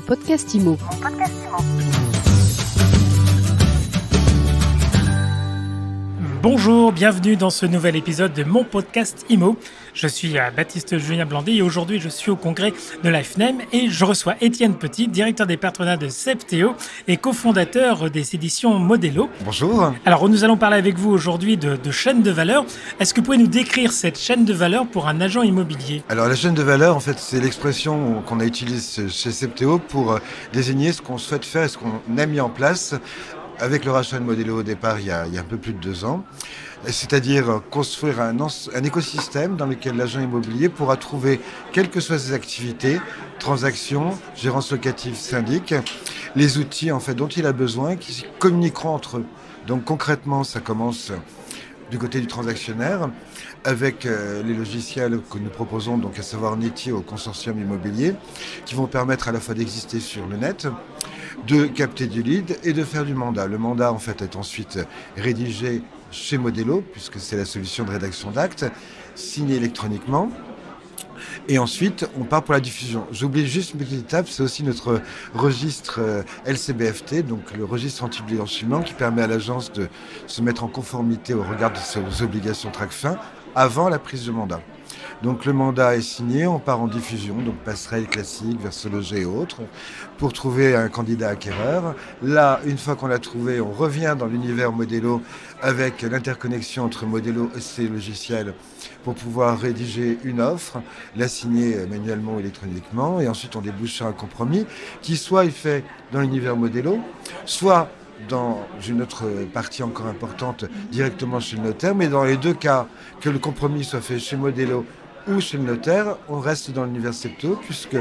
podcast IMO. Bonjour, bienvenue dans ce nouvel épisode de mon podcast IMO. Je suis Baptiste Julien Blandy et aujourd'hui je suis au congrès de la FNEM et je reçois Étienne Petit, directeur des partenariats de Septéo et cofondateur des éditions Modelo. Bonjour. Alors nous allons parler avec vous aujourd'hui de chaîne de valeur. Est-ce que vous pouvez nous décrire cette chaîne de valeur pour un agent immobilier ? Alors la chaîne de valeur, en fait, c'est l'expression qu'on a utilisée chez Septéo pour désigner ce qu'on souhaite faire et ce qu'on a mis en place avec le rachat de Modelo au départ il y a un peu plus de 2 ans. C'est-à-dire construire un écosystème dans lequel l'agent immobilier pourra trouver, quelles que soient ses activités, transactions, gérance locative, syndic, les outils en fait, dont il a besoin qui communiqueront entre eux. Donc concrètement, ça commence du côté du transactionnaire avec les logiciels que nous proposons, donc à savoir Neti au consortium immobilier, qui vont permettre à la fois d'exister sur le net, de capter du lead et de faire du mandat. Le mandat, en fait, est ensuite rédigé chez Modelo, puisque c'est la solution de rédaction d'actes, signé électroniquement. Et ensuite, on part pour la diffusion. J'oublie juste une petite étape, c'est aussi notre registre LCBFT, donc le registre anti-blanchiment, qui permet à l'agence de se mettre en conformité au regard de ses obligations TRACFIN avant la prise de mandat. Donc le mandat est signé, on part en diffusion, donc passerelle classique, Versologer et autres, pour trouver un candidat acquéreur. Là, une fois qu'on l'a trouvé, on revient dans l'univers Modelo avec l'interconnexion entre Modelo et ses logiciels pour pouvoir rédiger une offre, la signer manuellement ou électroniquement, et ensuite on débouche sur un compromis qui soit est fait dans l'univers Modelo, soit dans une autre partie encore importante directement chez le notaire, mais dans les deux cas, que le compromis soit fait chez Modelo ou chez le notaire, on reste dans l'univers Septéo, puisque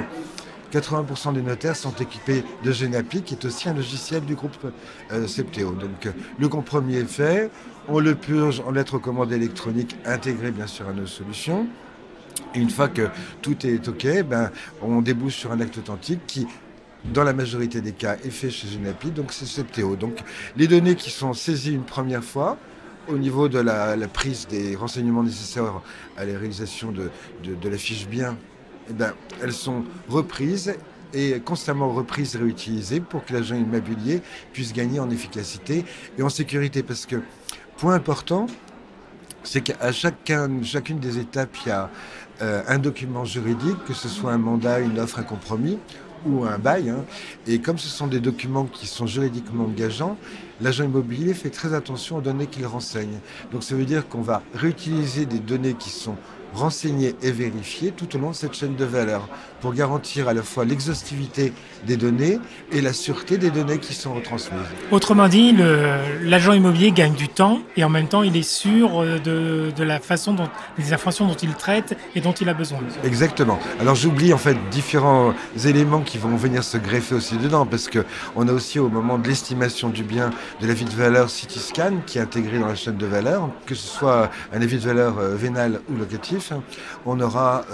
80% des notaires sont équipés de Genapi, qui est aussi un logiciel du groupe Septéo. Donc le compromis est fait, on le purge en lettres recommandées électroniques intégrées bien sûr à nos solutions. Et une fois que tout est OK, on débouche sur un acte authentique qui, dans la majorité des cas, est fait chez Genapi, donc c'est Septéo. Donc les données qui sont saisies une première fois, au niveau de la prise des renseignements nécessaires à la réalisation de la fiche bien, elles sont reprises et constamment reprises et réutilisées pour que l'agent immobilier puisse gagner en efficacité et en sécurité. Parce que, point important, c'est qu'à chacune des étapes, il y a un document juridique, que ce soit un mandat, une offre, un compromis ou un bail. Et comme ce sont des documents qui sont juridiquement engageants, l'agent immobilier fait très attention aux données qu'il renseigne. Donc ça veut dire qu'on va réutiliser des données qui sont renseignées et vérifiées tout au long de cette chaîne de valeur pour garantir à la fois l'exhaustivité des données et la sûreté des données qui sont retransmises. Autrement dit, l'agent immobilier gagne du temps et en même temps il est sûr de la façon dont des informations dont il traite et dont il a besoin. Exactement. Alors j'oublie en fait différents éléments qui vont venir se greffer aussi dedans, parce qu'on a aussi au moment de l'estimation du bien de l'avis de valeur Cityscan qui est intégré dans la chaîne de valeur, que ce soit un avis de valeur vénal ou locatif. On aura,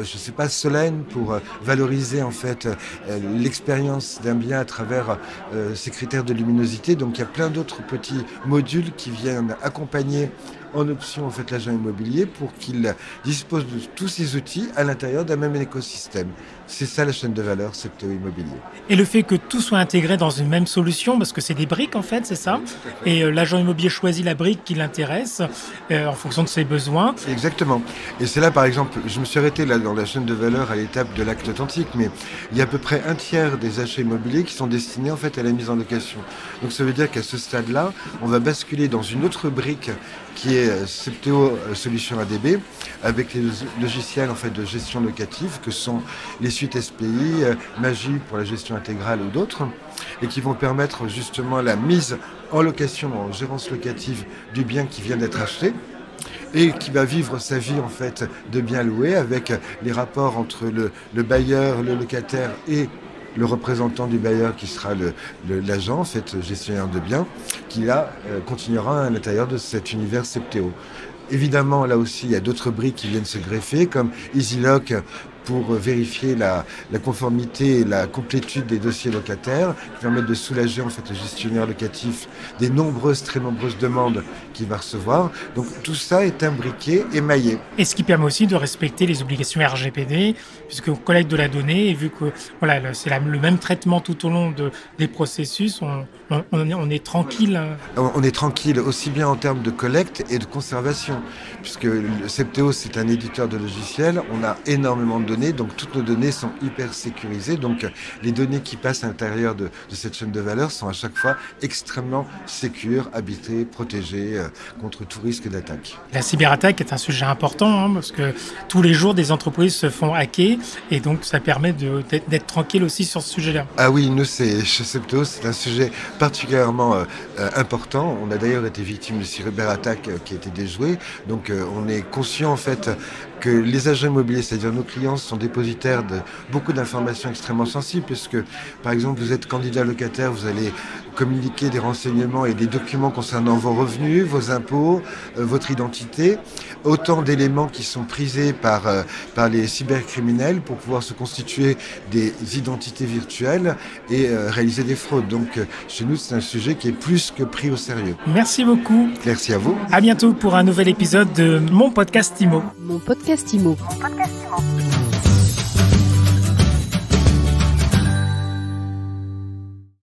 Solène pour valoriser en fait l'expérience d'un bien à travers ses critères de luminosité. Donc il y a plein d'autres petits modules qui viennent accompagner en option en fait l'agent immobilier pour qu'il dispose de tous ces outils à l'intérieur d'un même écosystème. C'est ça la chaîne de valeur Septéo Immobilier. Et le fait que tout soit intégré dans une même solution, parce que c'est des briques en fait, c'est ça ? Et l'agent immobilier choisit la brique qui l'intéresse en fonction de ses besoins. Exactement. Et c'est là par exemple, je me suis arrêté là dans la chaîne de valeur à l'étape de l'acte authentique, mais il y a à peu près 1/3 des achats immobiliers qui sont destinés en fait à la mise en location. Donc ça veut dire qu'à ce stade-là, on va basculer dans une autre brique qui est Septéo Solution ADB, avec les logiciels en fait, de gestion locative, que sont les suites SPI, Magie pour la gestion intégrale ou d'autres, et qui vont permettre justement la mise en location, en gérance locative du bien qui vient d'être acheté, et qui va vivre sa vie en fait de bien loué, avec les rapports entre le bailleur, le locataire et le représentant du bailleur qui sera l'agent, en fait, gestionnaire de biens, qui là continuera à l'intérieur de cet univers Septéo. Évidemment, là aussi, il y a d'autres briques qui viennent se greffer, comme EasyLock pour vérifier la conformité et la complétude des dossiers locataires, qui permettent de soulager en fait le gestionnaire locatif des très nombreuses demandes qu'il va recevoir. Donc tout ça est imbriqué, émaillé. Et ce qui permet aussi de respecter les obligations RGPD, puisqu'on collecte de la donnée, et vu que voilà, c'est le même traitement tout au long des processus, on est tranquille. On est tranquille aussi bien en termes de collecte et de conservation, puisque le Septéo, c'est un éditeur de logiciels, on a énormément de données, donc toutes nos données sont hyper sécurisées, donc les données qui passent à l'intérieur de cette chaîne de valeur sont à chaque fois extrêmement sécures, habitées, protégées contre tout risque d'attaque. La cyberattaque est un sujet important, parce que tous les jours, des entreprises se font hacker, et donc ça permet d'être tranquille aussi sur ce sujet-là. Ah oui, nous, chez Septéo, c'est un sujet particulièrement important. On a d'ailleurs été victime de cyberattaques qui étaient déjouées, donc on est conscient en fait que les agents immobiliers, c'est-à-dire nos clients, sont dépositaires de beaucoup d'informations extrêmement sensibles, puisque par exemple vous êtes candidat locataire, vous allez communiquer des renseignements et des documents concernant vos revenus, vos impôts, votre identité, autant d'éléments qui sont prisés par les cybercriminels pour pouvoir se constituer des identités virtuelles et réaliser des fraudes. Donc chez nous, c'est un sujet qui est plus que pris au sérieux. Merci beaucoup. Merci à vous. À bientôt pour un nouvel épisode de Mon Podcast Immo. Mon podcast Immo.